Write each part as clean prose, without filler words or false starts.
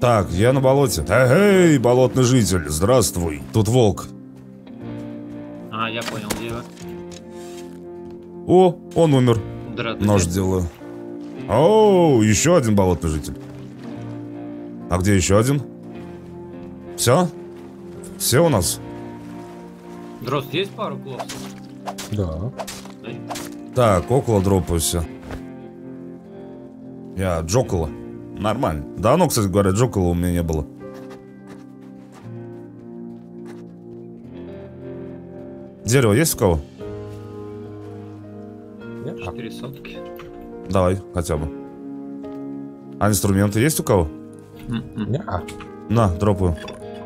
Так, я на болоте. Эй, болотный житель, здравствуй. Тут волк. А, я понял, где вы. О, он умер. Здравствуйте. Нож делаю. О, еще один болотный житель. А где еще один? Все? Все у нас? Дрозд, есть пару клопсов? Да. Дай. Так, около дропаюсь. Я Джокола. Нормально. Давно, кстати говоря, Джокола у меня не было. Дерево есть у кого? 4 сотки. Давай, хотя бы. А инструменты есть у кого? Не-а. На, дропаю.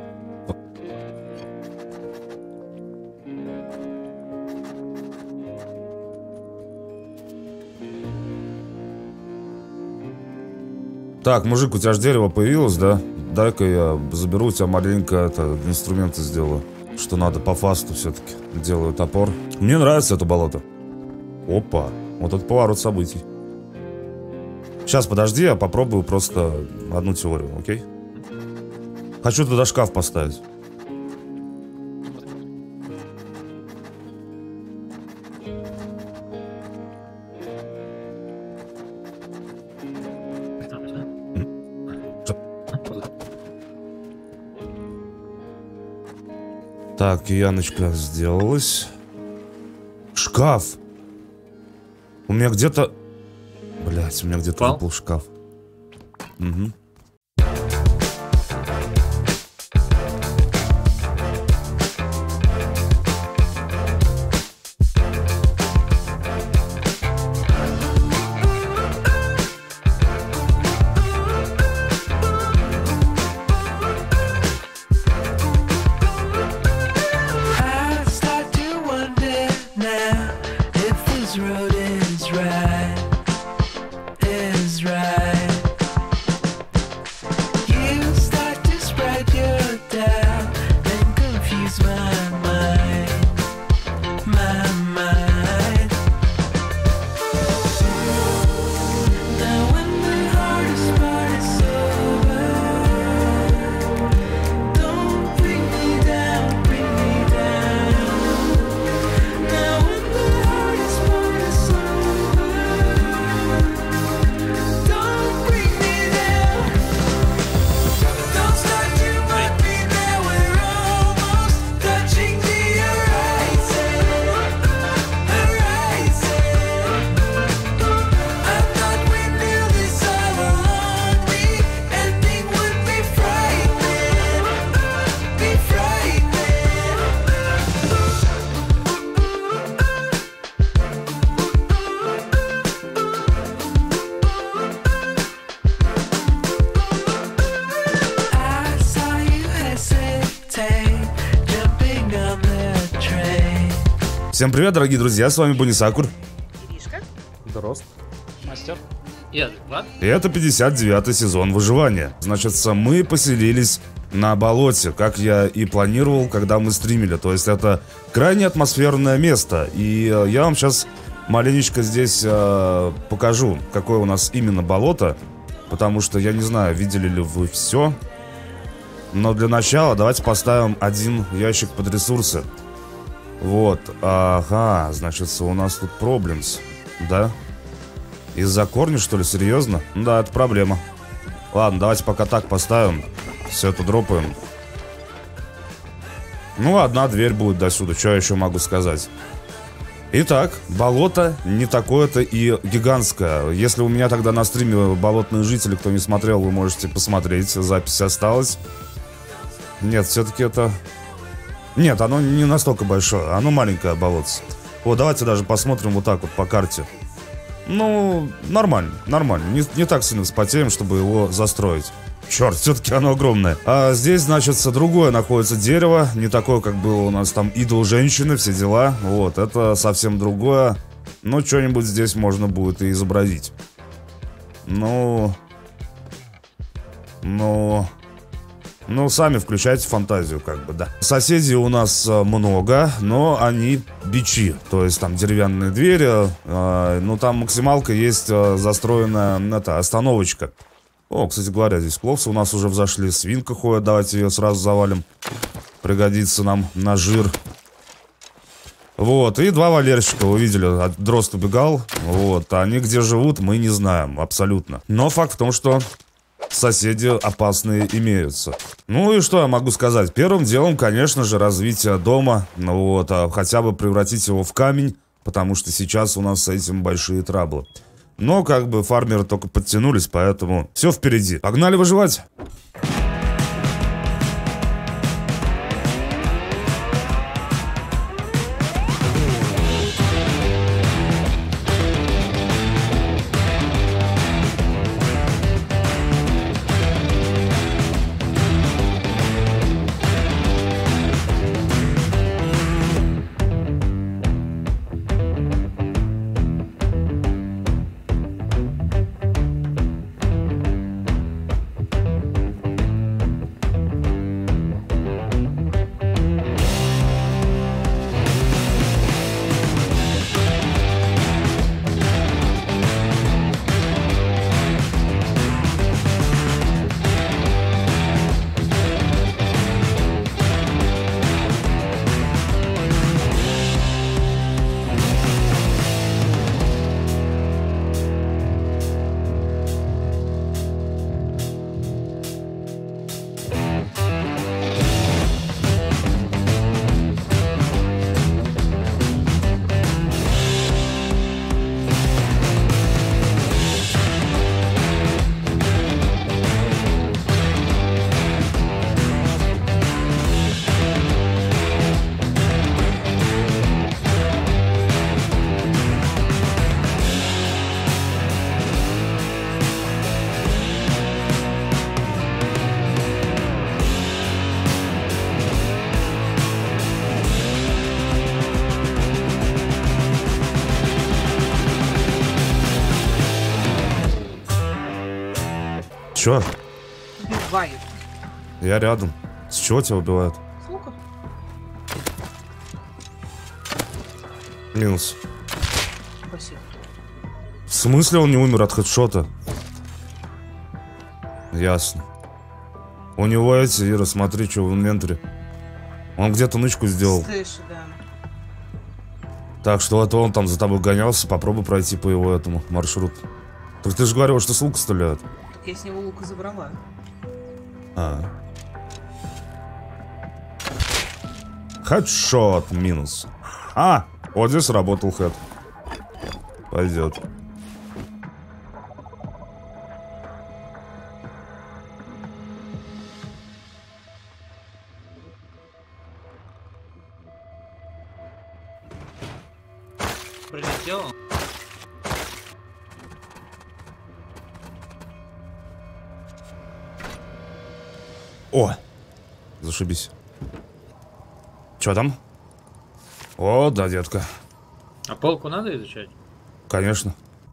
Так, мужик, у тебя же дерево появилось, да? Дай-ка я заберу у тебя маленько инструменты сделаю. Что надо по фасту все-таки. Делаю топор. Мне нравится это болото. Опа, вот это поворот событий. Сейчас, подожди, я попробую просто одну теорию, окей? Хочу туда шкаф поставить. Так, Яночка сделалась. Шкаф. У меня где-то... Блять, у меня где-то выпал шкаф. Угу. Всем привет, дорогие друзья, с вами Бунисакур. Иришка. Дрозд. Мастер. И адекват. И это 59-й сезон выживания. Значит, мы поселились на болоте, как я и планировал, когда мы стримили. То есть это крайне атмосферное место. И я вам сейчас маленечко здесь покажу, какое у нас именно болото. Потому что я не знаю, видели ли вы все. Но для начала давайте поставим один ящик под ресурсы. Вот, ага, значит, у нас тут проблемс, да? Из-за корня, что ли, серьезно? Да, это проблема. Ладно, давайте пока так поставим. Все это дропаем. Ну, одна дверь будет до сюда, что я еще могу сказать? Итак, болото не такое-то и гигантское. Если у меня тогда на стриме болотные жители, кто не смотрел, вы можете посмотреть, запись осталась. Нет, все-таки это... Нет, оно не настолько большое, оно маленькое болотце. Вот, давайте даже посмотрим вот так вот по карте. Ну, нормально, нормально. Не так сильно вспотеем, чтобы его застроить. Черт, все-таки оно огромное. А здесь, значит, другое находится дерево. Не такое, как было у нас там идол женщины, все дела. Вот, это совсем другое. Ну, что-нибудь здесь можно будет и изобразить. Ну, сами включайте фантазию, как бы, да. Соседей у нас много, но они бичи. То есть там деревянные двери, ну там максималка есть застроенная, остановочка. О, кстати говоря, здесь кловцы у нас уже взошли. Свинка ходит, давайте ее сразу завалим. Пригодится нам на жир. Вот, и два валерщика, вы видели, дрозд убегал. Вот, а они где живут, мы не знаем, абсолютно. Но факт в том, что соседи опасные имеются. Ну и что я могу сказать? Первым делом, конечно же, развитие дома. Ну вот, а хотя бы превратить его в камень, потому что сейчас у нас с этим большие траблы. Но как бы фармеры только подтянулись, поэтому все впереди. Погнали выживать! Чё? Убивают. Я рядом. С чего тебя убивают? С лука? Минус. Спасибо. В смысле он не умер от хедшота? Ясно. У него эти, Ира, смотри, что в инвентаре. Он где-то нычку сделал. Слышу, да. Так что это он там за тобой гонялся. Попробуй пройти по его этому маршруту. Так ты же говорил, что с лука стреляют. Так я с него лука забрала. Хедшот минус. А, вот здесь работал хед. Пойдет. Прилетел. О, зашибись. Чё там? О, да, детка. А полку надо изучать? Конечно.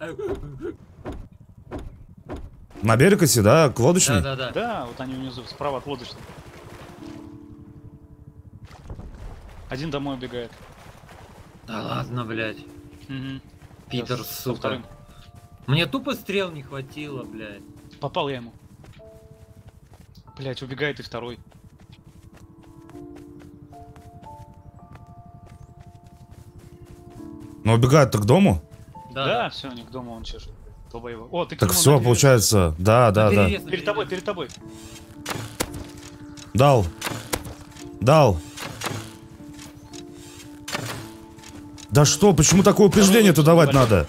На берег идти, да? К лодочной? Да. Да, вот они внизу, справа от лодочной. Один домой убегает. Да ладно, блядь. Угу. Питер, сука. Мне тупо стрел не хватило, блядь. Попал я ему. Блядь, убегает и второй. Но убегает-то к дому? Да, все, не к дому он чешет. Долбоево. О, ты к Так нему все, на перерез. получается. Да. Перед тобой, перед тобой. Дал. Да что, почему такое упреждение-то давать надо?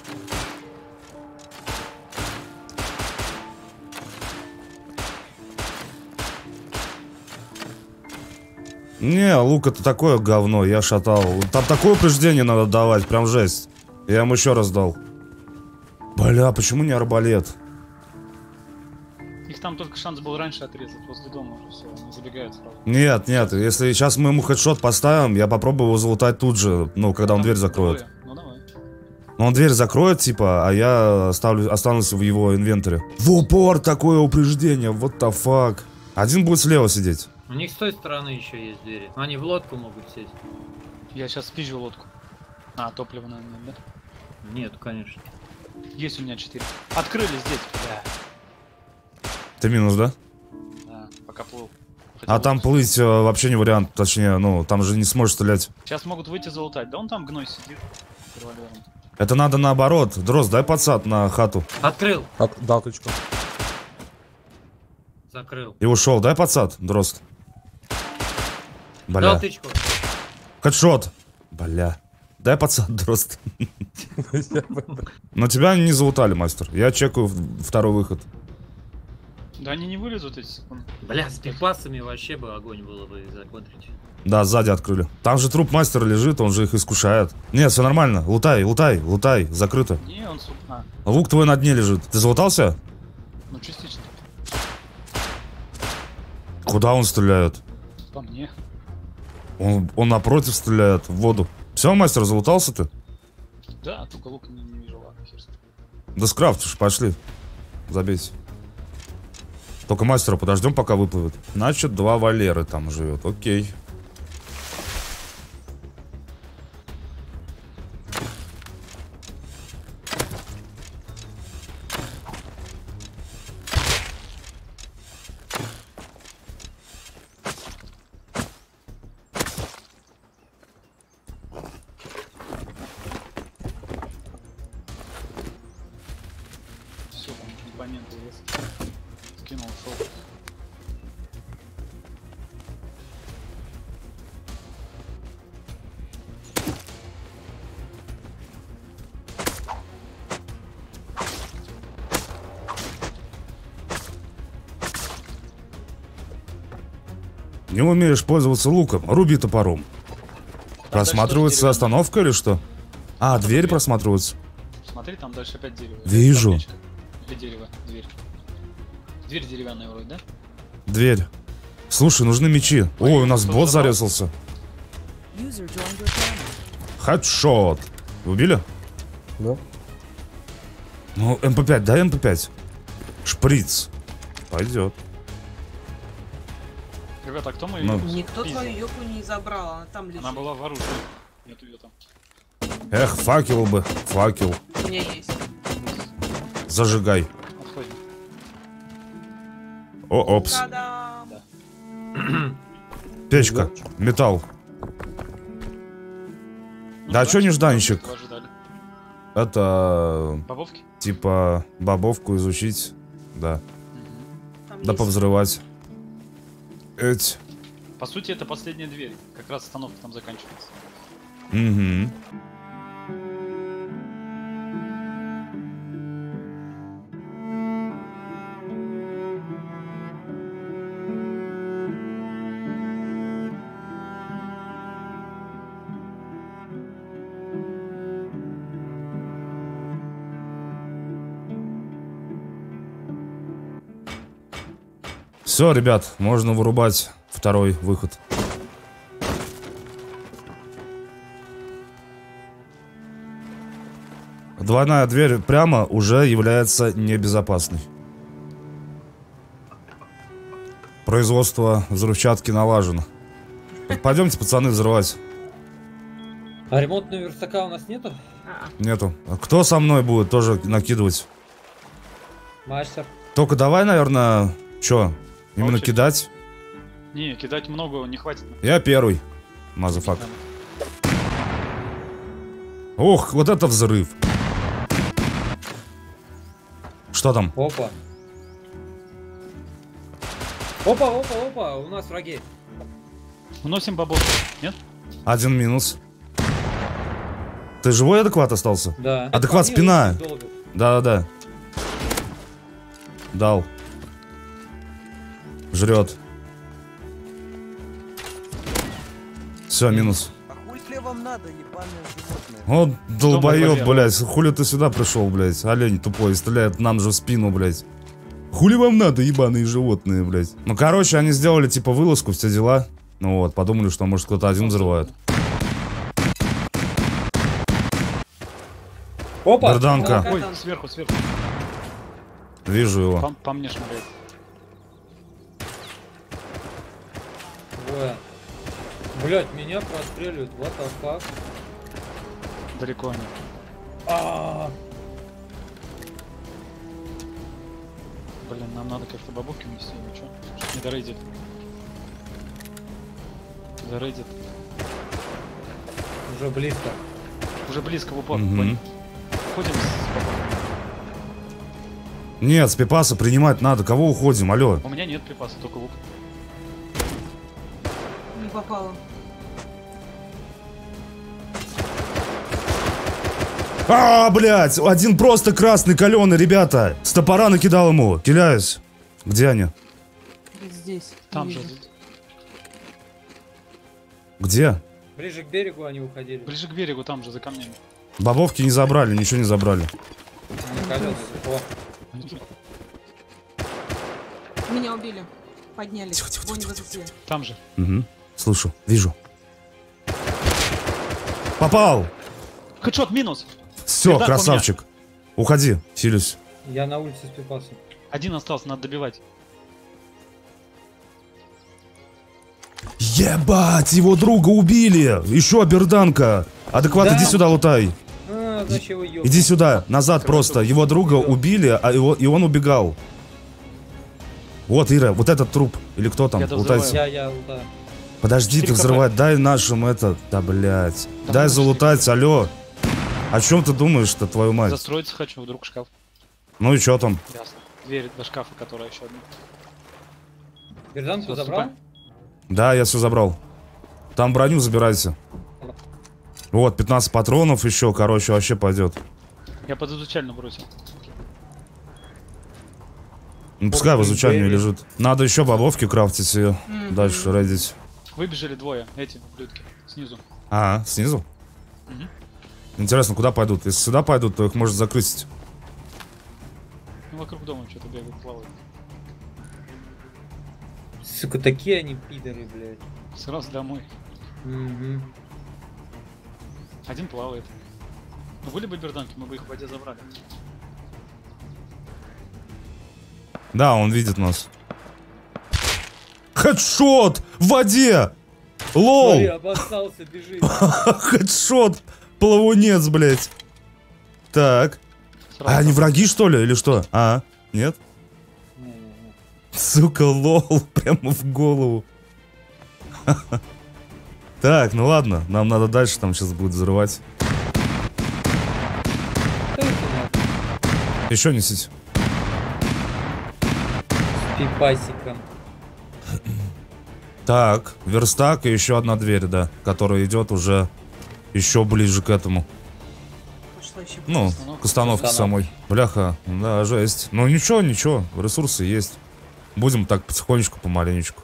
Не, лук это такое говно, я шатал. Там такое упреждение надо давать, прям жесть. Я ему еще раз дал. Бля, почему не арбалет? Их там только шанс был раньше отрезать, возле дома уже все, они забегают сразу. Нет, если сейчас мы ему хедшот поставим, я попробую его залутать тут же, ну, когда он дверь закроет. Ну давай. Но он дверь закроет, типа, а я останусь в его инвентаре. В упор такое упреждение, what the fuck. Один будет слева сидеть. У них с той стороны еще есть двери. Они в лодку могут сесть. Я сейчас спизжу лодку. А, топливо, наверное, нет, да? Нет, конечно. Есть у меня 4. Открыли здесь. Да. Ты минус, да? Да, пока плыл. А там плыть вообще не вариант, точнее, ну, там же не сможешь стрелять. Сейчас могут выйти залутать. Да он там гной сидит. с револьвером. Это надо наоборот. Дрозд, дай подсад на хату. Открыл. Дал тычку. Закрыл. И ушел. Дай подсад, Дрозд. Дал Бля. тычку. Хедшот. Бля. Дай подсад, Дрозд. Но тебя не залутали, мастер. Я чекаю второй выход. Да они не вылезут эти секунды. Бля, с пипасами вообще бы огонь было бы законтрить. Да, сзади открыли. Там же труп мастера лежит, он же их искушает. Нет, все нормально. Лутай, лутай, лутай. Закрыто. Не, он а, Лук твой на дне лежит. Ты залутался? ну частично. Куда он стреляет? По мне. Он напротив стреляет, в воду. Все, мастер, залутался ты? Да, только лук не вижу, ладно, хер с ним. Да скрафтишь, пошли. Забейте. Только мастера подождем, пока выплывет. Значит, 2 Валеры там живет. Окей. Все, там компоненты есть. Скинул, ушел. Не умеешь пользоваться луком, руби топором. Просматривается дальше остановка или что? А, дверь просматривается. Смотри, там дальше опять дерево. Вижу. Табличка. Или дерево, дверь. Дверь деревянная вроде, да? Дверь. Слушай, нужны мечи. Ой, у нас кто бот забрал? зарезался. Хедшот. Убили? Да? Ну, МП5, дай МП5. Шприц. Пойдет. Ребята, а кто мы? Ну. Никто Пиздец. твою ёбку не забрал, она там лежит. Она была в оружии. Нету ее там. Эх, факел бы. Факел. У меня есть. Зажигай. Отходим. О, опс. Та-дам! Печка. Металл. Да, чё нежданчик? Этого ожидали. Это... Бобовки? Типа бобовку изучить. Да. Там Да есть. повзрывать. Эть. По сути, это последняя дверь. Как раз остановка там заканчивается. Угу. Все, ребят, можно вырубать второй выход. Двойная дверь прямо уже является небезопасной. Производство взрывчатки налажено. Пойдемте, пацаны, взрывать. А ремонтного верстака у нас нету? Нету. А кто со мной будет тоже накидывать? Мастер. Только давай, наверное, чё? Именно Очередь. кидать? Не, кидать много не хватит. Я первый. Мазафак. Ох, вот это взрыв. Что там? Опа. Опа, опа, опа, у нас враги. Уносим бобов. Нет? Один минус. Ты живой адекват остался? Да. Адекват, По мне спина. очень долго. Да-да-да. Дал. Жрет. Все, минус. А хуй ли вам надо, ебаные животные? Вот долбоёб, Валера? блядь. Хули ты сюда пришел, блядь? Олень тупой, стреляет нам же в спину, блядь. Хули вам надо, ебаные животные, блядь? Ну, короче, они сделали, типа, вылазку, все дела. Ну вот, подумали, что, может, кто-то один взрывает. Опа. Берданка. Опа, Ой, там. сверху, сверху. Вижу его. По мне шмаляет. Двое. Блять, меня простреливают. What the fuck? Далеко они. Блин, нам надо как-то бабовки унести, ну чё? Чтоб не дорейдит. Дорейдит. Уже близко. Уже близко в упор. Мгм. Понял. Ходим с бабовками. Нет, с пипаса принимать надо. Кого уходим? Алло. У меня нет припаса, только лук. Не попало. Блядь, один просто красный, каленый, ребята. С топора накидал ему. Киляюсь. Где они? Вот здесь. Там не же. вижу. Где? Ближе к берегу они уходили. Ближе к берегу, там же, за камнями. Бобовки не забрали, ничего не забрали. Они каленые. О, Меня убили. Подняли. Тихо, тихо, Вон тихо, высоте. Там же. Угу. Слышу, вижу. Попал! Хедшот минус! Все, Ребят, красавчик. Уходи, силюсь. я на улице с пипасом. Один остался, надо добивать. Ебать, его друга убили! Еще берданка! Адекват, Да. иди сюда, лутай. Зачем его ёбать? Иди сюда, назад просто. Его друга убили, и он убегал. Вот, Ира, вот этот труп. Или кто там? Я Лутай. взрываю. Я, да. Подожди, ты 4 взрывать. Дай нашим это. Да, блядь. Да Дай ну, залутать, алло. О чем ты думаешь-то, твою мать? Застроиться хочу, вдруг шкаф. Ну и что там? Ясно. Дверь до шкафа, которая еще одна. Берданку Всё, забрал? ступай. Да, я все забрал. Там броню забирайте. Вот, 15 патронов еще, короче, вообще пойдет. Я под изучальную бросил. Ну, пускай в изучании Бэйби. лежит. Надо еще бобовки крафтить и дальше рейдить. Выбежали двое, эти, ублюдки, снизу. Снизу? Мгм. Интересно, куда пойдут? Если сюда пойдут, то их может закрыть. Ну, вокруг дома что-то бегают, плавают. Сука, такие они пидоры, блядь. Сразу домой. Угу. Один плавает. Ну, были бы берданки, мы бы их в воде забрали. Да, он видит нас. Хедшот! В воде! Лол! Смотри, обоссался, бежит. Хедшот! Плавунец, блядь. Так. Сразу А они там. враги, что ли, или что? Нет? Не-не-не. Сука, лол, прямо в голову. Так, ну ладно, нам надо дальше, там сейчас будет взрывать. Кто это нахуй? Еще несите. С пипасиком. Так, верстак и еще одна дверь, да, которая идет уже еще ближе к этому. Пошла еще. Ну, к установке самой. Бляха, да, жесть. Ну ничего, ничего, ресурсы есть. Будем так потихонечку, помаленечку.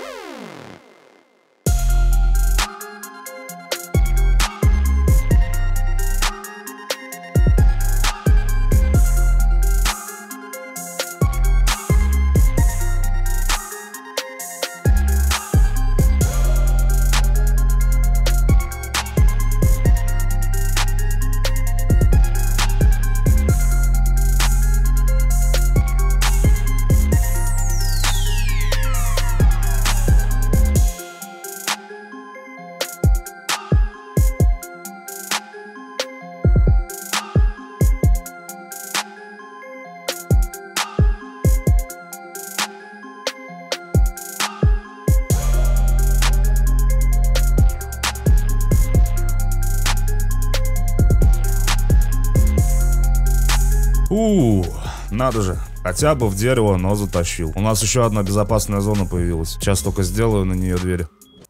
Надо же. Хотя бы в дерево, но затащил. У нас еще одна безопасная зона появилась. Сейчас только сделаю на нее двери.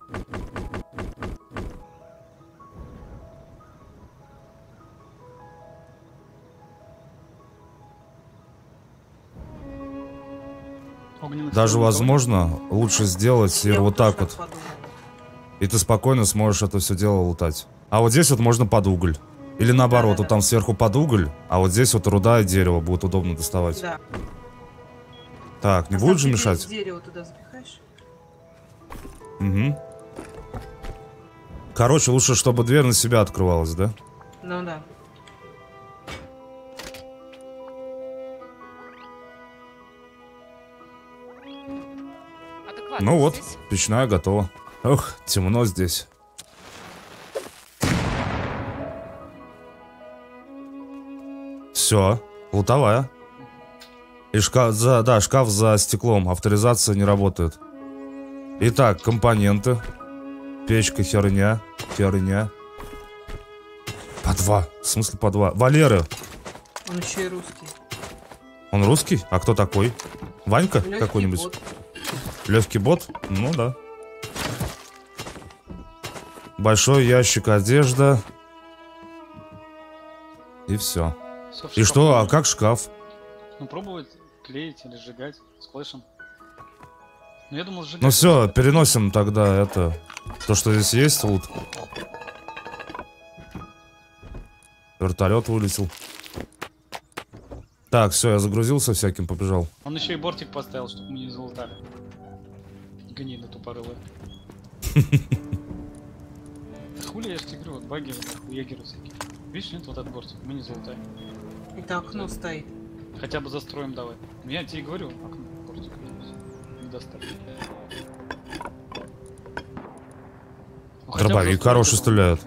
Огненных Даже стрел возможно лучше сделать Я вот тоже так вот. подумала. И ты спокойно сможешь это все дело лутать. А вот здесь вот можно под уголь. Или наоборот, Да-да-да. вот там сверху под уголь, а вот здесь вот руда и дерево будет удобно доставать. Да. Так, не А будет же сам ты мешать? дерево туда запихаешь? Угу. Короче, лучше, чтобы дверь на себя открывалась, да? Ну да. Ну вот, печная готова. Ох, темно здесь. Все, лутовая. И шкаф за стеклом. Авторизация не работает. Итак, компоненты. Печка херня. По 2. В смысле по 2? Валера. Он еще и русский. Он русский? А кто такой? Ванька Легкий какой-нибудь? бот. Легкий бот? Ну да. Большой ящик, одежда. И все. Всё, в И шкаф что? А можно. как шкаф? Ну, пробовать клеить или сжигать с клэшем. Ну, я думал, сжигать. Ну все, переносим тогда это. То, что здесь есть, лут. Вертолет вылетел. Так, все, я загрузился всяким, побежал. Он еще и бортик поставил, чтобы мы не залутали. Гнида тупорылая. Хули, я ж тебе говорю, вот баги, вот, егеры всякие. Видишь, нет, вот этот бортик, мы не залутаем. Это окно стоит. Хотя бы застроим давай. Ну, я тебе и говорю, окно, бортик. Не достать. Ну, хотя бы Дробовик застроить хороший его. стреляет.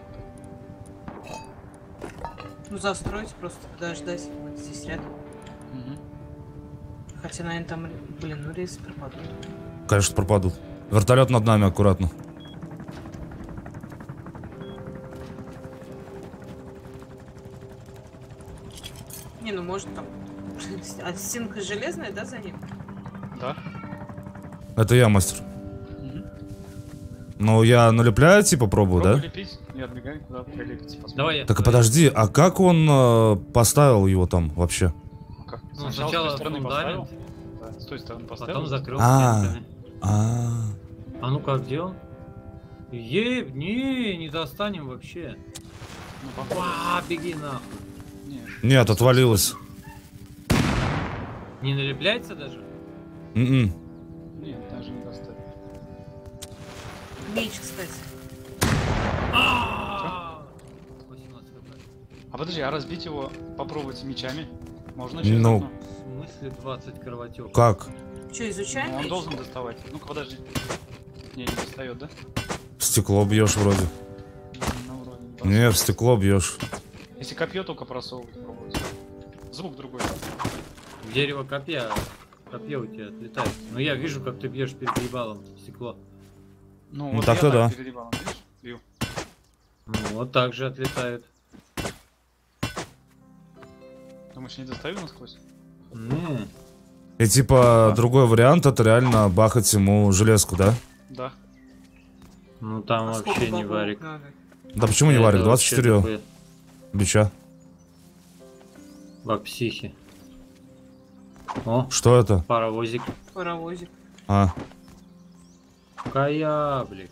Ну, застроить, просто подождать. Вот здесь рядом. Мгм. Хотя, наверное, там, блин, ну рейсы пропадут. Конечно, пропадут. Вертолет над нами, аккуратно. Не, ну может там. А стенка железная, да, за ним? Да. Это я, мастер. Мгм. Ну, я налепляю, типа, пробую, Пробуй да? лепить, не отбегай, куда прилепится. посмотрим. Давай я. Так и подожди, а как он поставил его там вообще? Ну, как? Ну, с сначала той стороны фундамент, поставил. Да, с той стороны поставил. потом закрыл А. стенками. А ну как делал? Не достанем вообще. Ну, походу. Беги нахуй. Не. Нет, отвалилось. Не налепляется даже? М-м. Нет, даже не достать. Меч, кстати. 18 хп. А подожди, а разбить его попробовать мечами? Можно Ну, через окно? В смысле 20 кровотек? Как? Что, изучаем Ну, он меч? должен доставать. Ну-ка, подожди. Не достает, да? В стекло бьешь вроде. Ну, вроде не должен. Не, в стекло бьешь. Если копье только просовывать, пробовать. Звук другой. Дерево копья. Копье у тебя отлетает. Но я вижу, как ты бьешь перед ебалом в стекло. Ну, Ну, вот так-то я да. так перед ебалом, видишь? Бью. Ну, вот так же отлетает. Думаешь, не достаю насквозь? Ну, И типа другой вариант это реально бахать ему железку, да? Да. ну там А сколько вообще не бабок варик. надо? Да почему не Это варик? вообще 24 такое бича. Баг психи. О, Что это? паровозик. Паровозик. А, Каяблик.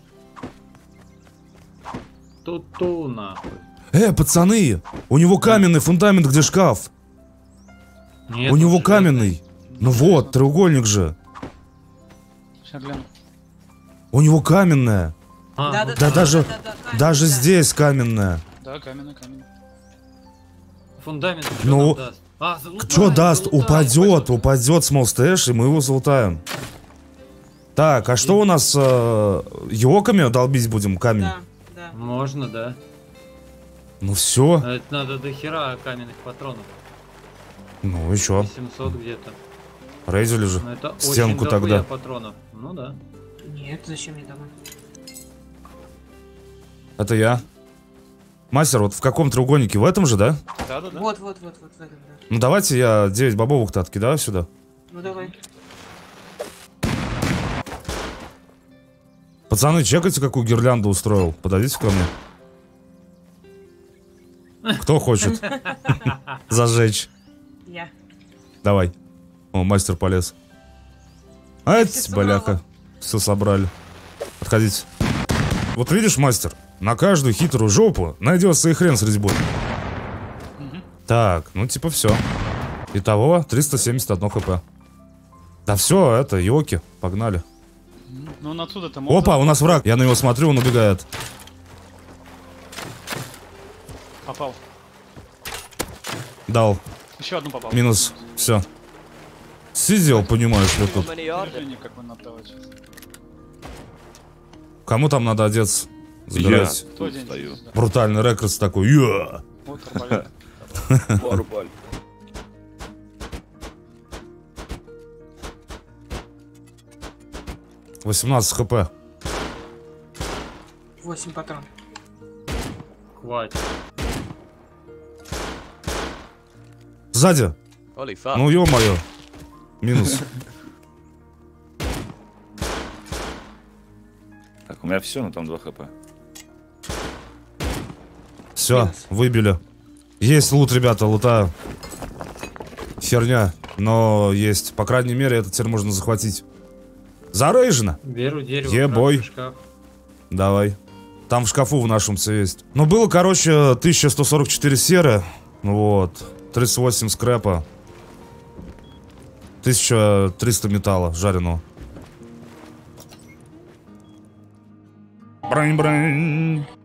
Ту-ту нахуй. пацаны! У него каменный фундамент, где шкаф. Нет, У него он каменный. Ну вот, треугольник же. Сейчас гляну. У него каменная. А, Да, ну, Да даже камень, Даже да. здесь каменная. Да, каменный, каменный. фундамент что Ну, нам даст? Залутаем, Что даст? залутаем. Упадет small stash, и мы его залутаем. Так, а что у нас? Йоками долбить будем камень? Да, да. Можно, да. Ну все. Но это надо до хера каменных патронов. Ну и чё? 700 где-то. Рейзили же. Но это Стенку очень дохуя тогда. патронов. Ну да. Нет, зачем мне давать? Это я. Мастер, вот в каком треугольнике? В этом же, да? Да, да, да. Вот в этом, да. Ну давайте я 9 бобовых-то откидаю сюда. Ну давай. Пацаны, чекайте, какую гирлянду устроил. Подойдите ко мне. Кто хочет зажечь? Я. Давай. О, мастер полез. Ать, Все баляка. Все собрали. Подходите. Вот видишь, мастер, на каждую хитрую жопу найдется и хрен с резьбой. Мгм. Так, ну типа все. Итого 371 хп. Да все, это йоки. Погнали. Ну, он отсюда-то можно. Опа, у нас враг. Я на него смотрю, он убегает. Попал. Дал. Еще одну попал. Минус. Все. Сидел, понимаешь ли тут. Движение как он отдавать сейчас. Кому там надо одеться? Забирайте. Кто один здесь, да. Брутальный рекорд такой. Я. Вот арбалет. 18 хп. 8 патронов. Хватит. Сзади. Holy fuck. Ну, ё-моё. Минус. Так, у меня все, но там 2 хп. Все, Минус. выбили. Есть лут, ребята, лутаю. Херня, но есть. По крайней мере, это теперь можно захватить. Зарейжено. Беру дерево. Ебой. красный шкаф. Давай. Там в шкафу в нашем все есть. Ну, было, короче, 1144 серы. Вот. 38 скрэпа. 1300 металла жареного. Брань-брань.